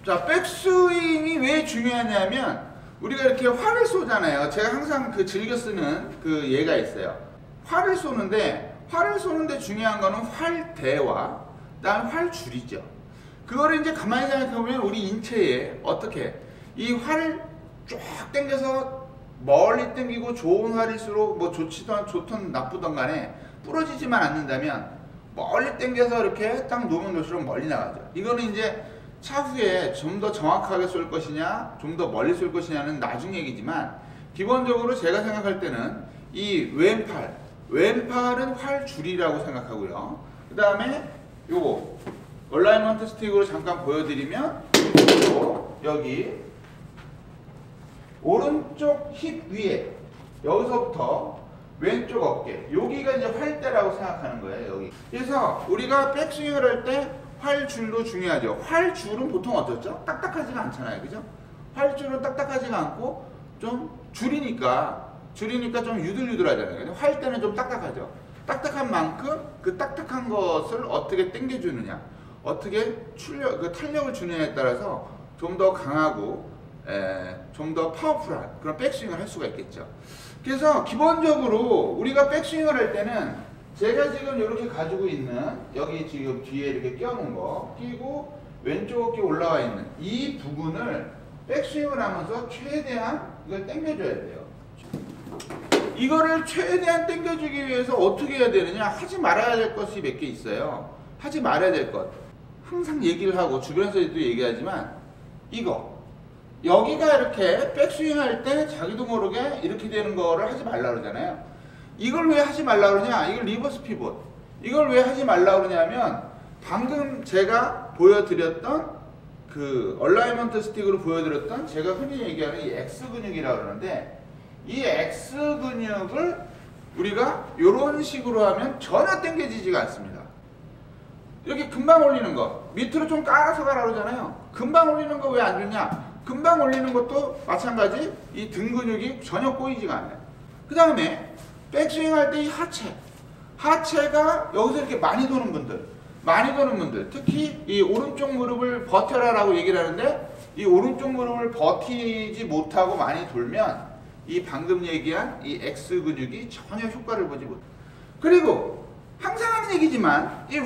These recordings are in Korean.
자, 백스윙이 왜 중요하냐면 우리가 이렇게 활을 쏘잖아요. 제가 항상 즐겨 쓰는 예가 있어요. 활을 쏘는데 중요한 거는 활대와 그다음에 활줄이죠. 그거를 이제 가만히 생각해보면 우리 인체에 어떻게 이 활을 쫙 당겨서 멀리 당기고 좋은 활일수록 뭐 좋든 나쁘든 간에 부러지지만 않는다면 멀리 당겨서 이렇게 딱 놓으면 놓을수록 멀리 나가죠. 이거는 이제 차후에 좀 더 정확하게 쏠 것이냐 좀 더 멀리 쏠 것이냐는 나중 얘기지만 기본적으로 제가 생각할 때는 이 왼팔은 활줄이라고 생각하고요. 그 다음에 요거 얼라이먼트 스틱으로 잠깐 보여드리면 여기 오른쪽 힙 위에 여기서부터 왼쪽 어깨 여기가 이제 활대라고 생각하는 거예요. 여기. 그래서 우리가 백스윙을 할 때 활줄도 중요하죠. 활줄은 보통 어떻죠? 딱딱하지가 않잖아요. 그죠? 활줄은 딱딱하지가 않고 좀 줄이니까 좀 유들유들하잖아요. 근데 활대는 좀 딱딱하죠. 딱딱한 만큼 그 딱딱한 것을 어떻게 당겨주느냐, 어떻게 탄력을 주느냐에 따라서 좀 더 강하고 좀 더 파워풀한 그런 백스윙을 할 수가 있겠죠. 그래서 기본적으로 우리가 백스윙을 할 때는 제가 지금 이렇게 가지고 있는 여기 지금 뒤에 이렇게 껴놓은 거 끼고 왼쪽 어깨 올라와 있는 이 부분을 백스윙을 하면서 최대한 이걸 당겨줘야 돼요. 이거를 최대한 당겨주기 위해서 어떻게 해야 되느냐, 하지 말아야 될 것이 몇 개 있어요. 하지 말아야 될 것 항상 얘기를 하고 주변에서도 얘기하지만 이거 여기가 이렇게 백스윙 할 때 자기도 모르게 이렇게 되는 거를 하지 말라 그러잖아요. 이걸 왜 하지 말라 그러냐, 이걸 리버스 피봇, 이걸 왜 하지 말라 그러냐면 방금 제가 보여드렸던 얼라이먼트 스틱으로 보여드렸던 제가 흔히 얘기하는 이 X 근육이라고 그러는데 이 X 근육을 우리가 이런 식으로 하면 전혀 당겨지지가 않습니다. 이렇게 금방 올리는 거 밑으로 좀 깔아서 가라 그러잖아요. 금방 올리는 거 왜 안 좋냐, 금방 올리는 것도 마찬가지 이 등 근육이 전혀 꼬이지가 않아요. 그 다음에 백스윙 할 때 이 하체가 여기서 이렇게 많이 도는 분들 특히 이 오른쪽 무릎을 버텨라 라고 얘기를 하는데 이 오른쪽 무릎을 버티지 못하고 많이 돌면 이 방금 얘기한 이 X 근육이 전혀 효과를 보지 못해요. 그리고 항상 하는 얘기지만 이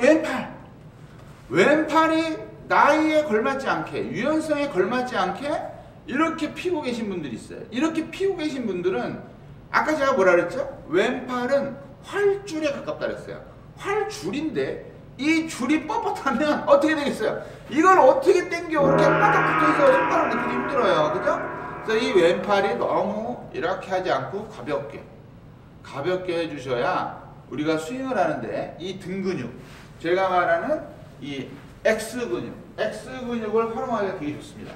왼팔이 나이에 걸맞지 않게 유연성에 걸맞지 않게 이렇게 피고 계신 분들이 있어요. 이렇게 피고 계신 분들은 아까 제가 뭐라 그랬죠? 왼팔은 활줄에 가깝다 그랬어요. 활줄인데 이 줄이 뻣뻣하면 어떻게 되겠어요? 이걸 어떻게 당겨 이렇게 바닥 붙어있어 손가락 넣기 힘들어요. 그죠? 그래서 이 왼팔이 너무 이렇게 하지 않고 가볍게 해주셔야 우리가 스윙을 하는데 이 등 근육, 제가 말하는 이 X 근육을 활용하기가 되게 좋습니다.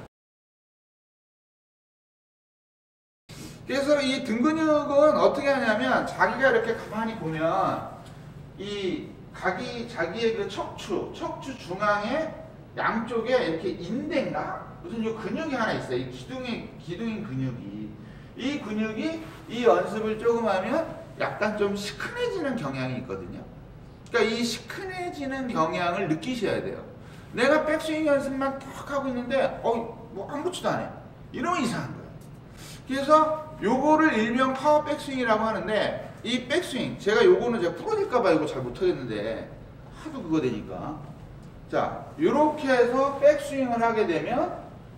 그래서 이 등 근육은 어떻게 하냐면 자기가 이렇게 가만히 보면 이 자기의 그 척추 중앙에 양쪽에 이렇게 인대인가 무슨 요 근육이 하나 있어요. 이 기둥인 근육이, 이 근육이 이 연습을 조금 하면 약간 좀 시큰해지는 경향이 있거든요. 그러니까 이 시큰해지는 경향을 느끼셔야 돼요. 내가 백스윙 연습만 탁 하고 있는데 뭐 아무렇지도 않아요. 이러면 이상한 거예요. 그래서 요거를 일명 파워 백스윙이라고 하는데 이 백스윙 제가 부러질까봐 이거 잘 못하겠는데 하도 그거 되니까 자 요렇게 해서 백스윙을 하게 되면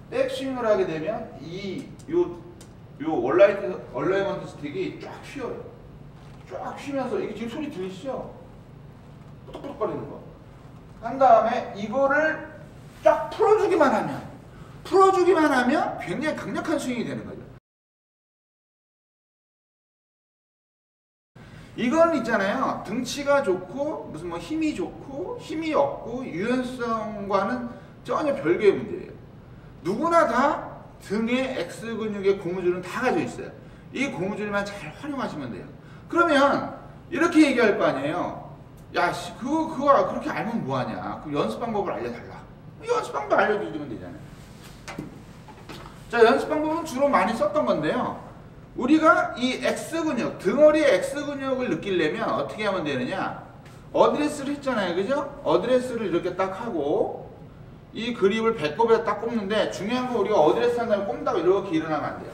요 얼라이먼트 스틱이 쫙 휘어요. 쫙 휘면서 이게 지금 소리 들리시죠? 뚝뚝거리는 거. 한 다음에 이거를 쫙 풀어주기만 하면 굉장히 강력한 스윙이 되는 거죠. 이건 있잖아요. 등치가 좋고 무슨 뭐 힘이 좋고 힘이 없고 유연성과는 전혀 별개의 문제예요. 누구나 다 등에 X 근육의 고무줄은 다 가지고 있어요. 이 고무줄만 잘 활용하시면 돼요. 그러면 이렇게 얘기할 거 아니에요. 야, 그거 그렇게 알면 뭐하냐. 그 연습 방법을 알려달라. 연습 방법 알려주면 되잖아요. 자, 연습 방법은 주로 많이 썼던 건데요. 우리가 이 X 근육, 등허리의 X 근육을 느끼려면 어떻게 하면 되느냐. 어드레스를 했잖아요. 그죠? 어드레스를 이렇게 딱 하고 이 그립을 배꼽에다 딱 꼽는데 중요한 건 우리가 어드레스 한 다음에 꼽는다고 이렇게 일어나면 안 돼요.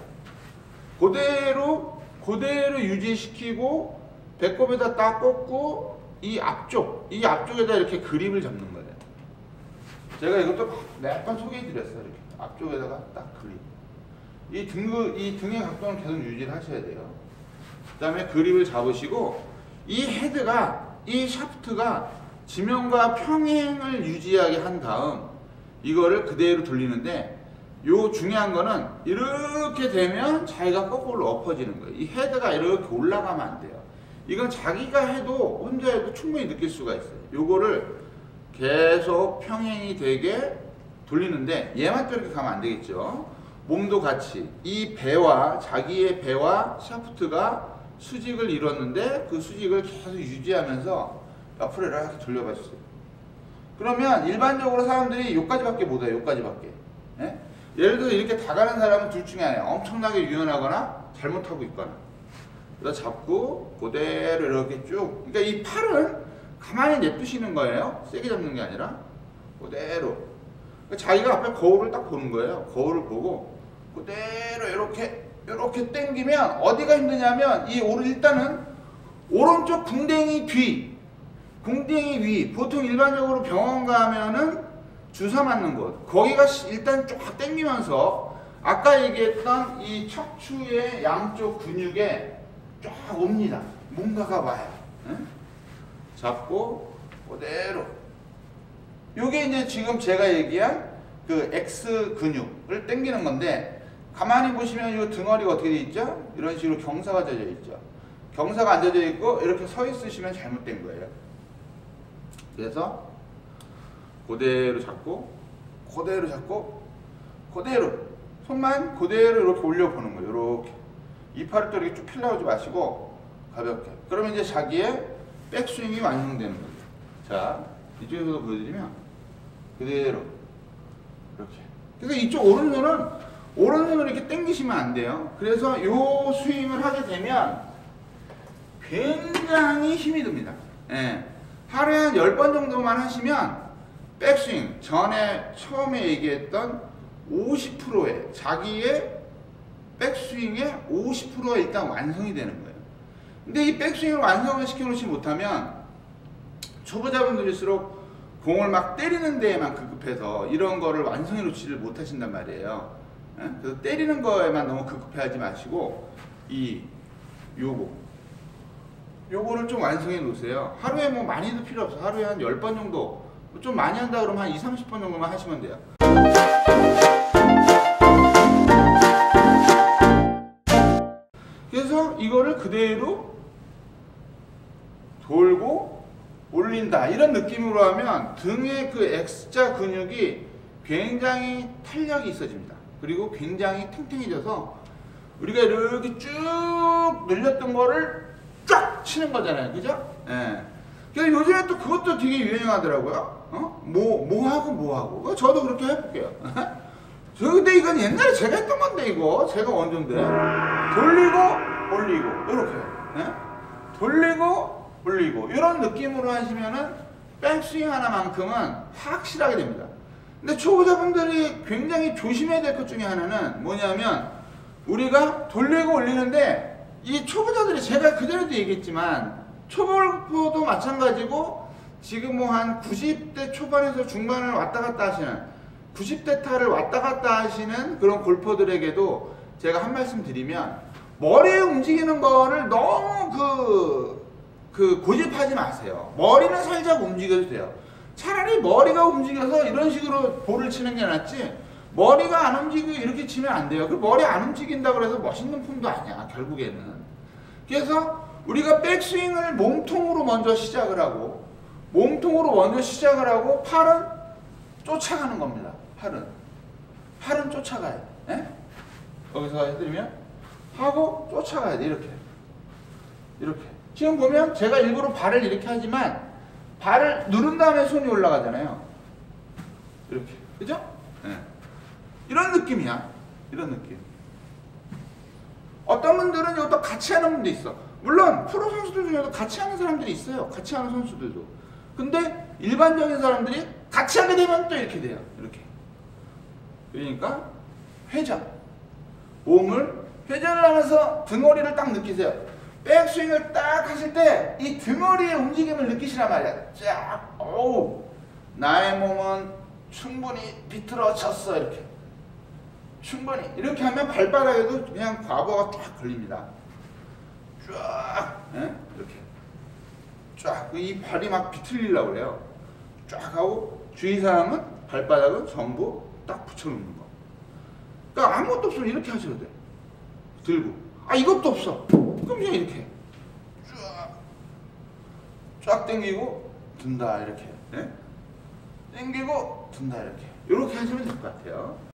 그대로 유지시키고 배꼽에다 딱 꽂고 이 앞쪽에다 이렇게 그립을 잡는 거예요. 제가 이것도 몇 번 소개해드렸어요. 이렇게 앞쪽에다가 딱 그립. 이 등의 각도는 계속 유지를 하셔야 돼요. 그 다음에 그립을 잡으시고 이 헤드가 이 샤프트가 지면과 평행을 유지하게 한 다음 이거를 그대로 돌리는데 요 중요한 거는 이렇게 되면 자기가 거꾸로 엎어지는 거예요. 이 헤드가 이렇게 올라가면 안 돼요. 이건 자기가 해도 혼자 해도 충분히 느낄 수가 있어요. 요거를 계속 평행이 되게 돌리는데 얘만 또 이렇게 가면 안 되겠죠. 몸도 같이 이 배와 자기의 배와 샤프트가 수직을 이뤘는데 그 수직을 계속 유지하면서 옆으로 이렇게 돌려봐 주세요. 그러면 일반적으로 사람들이 요까지밖에 못해요. 요까지밖에. 예? 예를 들어 이렇게 다 가는 사람은 둘 중에 하나예요. 엄청나게 유연하거나 잘못하고 있거나. 그래서 잡고 그대로 이렇게 쭉. 그러니까 이 팔은 가만히 냅두시는 거예요. 세게 잡는 게 아니라 그대로. 그러니까 자기가 앞에 거울을 딱 보는 거예요. 거울을 보고 그대로 이렇게 당기면 어디가 힘드냐면 일단은 오른쪽 궁뎅이 뒤, 궁뎅이 위. 보통 일반적으로 병원 가면은 주사 맞는 곳. 거기가 일단 쫙 당기면서 아까 얘기했던 이 척추의 양쪽 근육에 쫙 옵니다. 뭔가가 와요. 응? 잡고 그대로. 요게 이제 지금 제가 얘기한 그 X 근육을 당기는 건데 가만히 보시면 이 등허리가 어떻게 돼 있죠? 이런 식으로 경사가 젖어 있죠. 경사가 안 젖어 있고 이렇게 서 있으시면 잘못된 거예요. 그래서 그대로 잡고 그대로 손만 그대로 이렇게 올려보는 거예요. 이렇게 이 팔을 또 이렇게 쭉 펴나오지 마시고 가볍게. 그러면 이제 자기의 백스윙이 완성되는 거예요. 자, 이쪽에서도 보여드리면 그대로 이렇게. 그래서 이쪽 오른손을 이렇게 당기시면 안 돼요. 그래서 요 스윙을 하게 되면 굉장히 힘이 듭니다. 예. 하루에 한 10번 정도만 하시면 백스윙, 처음에 얘기했던 50%의 자기의 백스윙의 50%가 일단 완성이 되는 거예요. 근데 이 백스윙을 완성을 시켜놓지 못하면 초보자분들일수록 공을 막 때리는 데에만 급급해서 이런 거를 완성해 놓지를 못하신단 말이에요. 예? 그래서 때리는 거에만 너무 급급해 하지 마시고 요거를 좀 완성해 놓으세요. 하루에 뭐 많이도 필요 없어. 하루에 한 10번 정도. 좀 많이 한다 그러면 한 20-30번 정도만 하시면 돼요. 그래서 이거를 그대로 돌고 올린다 이런 느낌으로 하면 등의 그 X자 근육이 굉장히 탄력이 있어집니다. 그리고 굉장히 탱탱해져서 우리가 이렇게 쭉 늘렸던 거를 쫙 치는 거잖아요. 그죠? 예. 그래서 요즘에 또 그것도 되게 유행하더라고요. 뭐 하고. 저도 그렇게 해볼게요. 근데 이건 옛날에 제가 했던 건데, 제가 원조인데. 돌리고, 올리고, 이렇게. 예? 돌리고, 올리고. 이런 느낌으로 하시면은 백스윙 하나만큼은 확실하게 됩니다. 근데 초보자분들이 굉장히 조심해야 될 것 중에 하나는 뭐냐면, 우리가 돌리고 올리는데, 이 초보자들이 제가 그전에도 얘기했지만, 초보도 마찬가지고, 지금 뭐 한 90대 초반에서 중반을 왔다 갔다 하시는 90대 타를 왔다 갔다 하시는 그런 골퍼들에게도 제가 한 말씀 드리면 머리에 움직이는 거를 너무 고집하지 마세요. 머리는 살짝 움직여도 돼요. 차라리 머리가 움직여서 이런 식으로 볼을 치는 게 낫지 머리가 안 움직이고 이렇게 치면 안 돼요. 그 머리 안 움직인다고 해서 멋있는 폼도 아니야 결국에는. 그래서 우리가 백스윙을 몸통으로 먼저 시작을 하고 팔은 쫓아가는 겁니다. 팔은 쫓아가야 돼. 예? 여기서 해드리면 하고 쫓아가야 돼. 이렇게. 지금 보면 제가 일부러 발을 이렇게 하지만 발을 누른 다음에 손이 올라가잖아요. 이렇게. 그죠? 예. 이런 느낌이야. 이런 느낌. 어떤 분들은 이것도 같이 하는 분도 있어. 물론 프로 선수들 중에도 같이 하는 사람들이 있어요. 같이 하는 선수들도. 근데 일반적인 사람들이 같이 하게 되면 또 이렇게 돼요. 이렇게. 그러니까 회전. 몸을 회전을 하면서 등허리를 딱 느끼세요. 백스윙을 딱 하실 때 이 등허리의 움직임을 느끼시란 말이야. 쫙. 어우. 나의 몸은 충분히 비틀어졌어. 이렇게. 충분히. 이렇게 하면 발바닥에도 그냥 과부하가 딱 걸립니다. 쫙. 예? 이렇게. 쫙. 이 발이 막 비틀리려고 그래요. 쫙 하고 주의사항은 발바닥은 전부 딱 붙여놓는 거. 그러니까 아무것도 없으면 이렇게 하셔도 돼. 들고. 아 이것도 없어. 그럼 그냥 이렇게. 쫙 당기고 든다 이렇게. 네? 당기고 든다 이렇게. 이렇게 하시면 될 것 같아요.